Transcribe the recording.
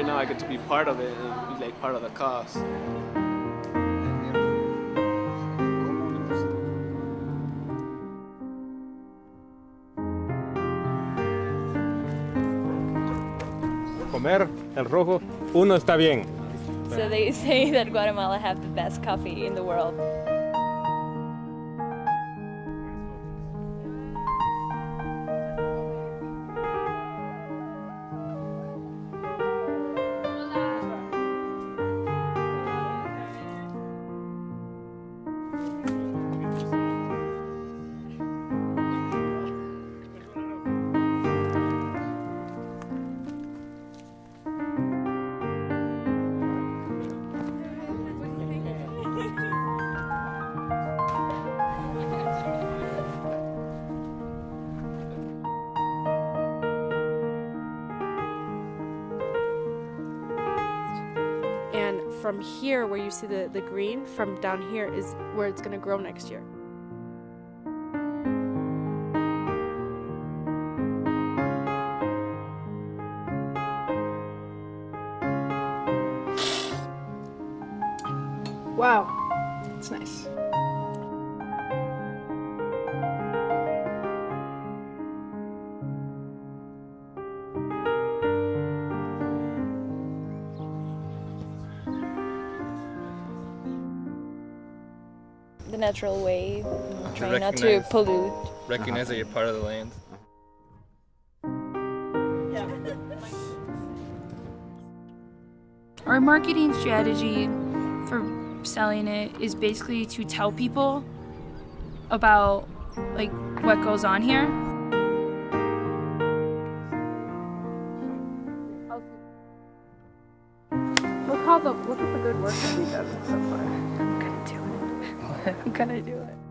right now I get to be part of it and be like part of the cause. Comer el rojo, uno está bien. So they say that Guatemala have the best coffee in the world. And from here, where you see the green, from down here is where it's going to grow next year. Wow, it's nice. The natural way, trying not to pollute. Recognize that you're part of the land. Our marketing strategy for selling it is basically to tell people about like what goes on here. Look at the good work that we've done so far. I'm gonna do it. I'm gonna do it.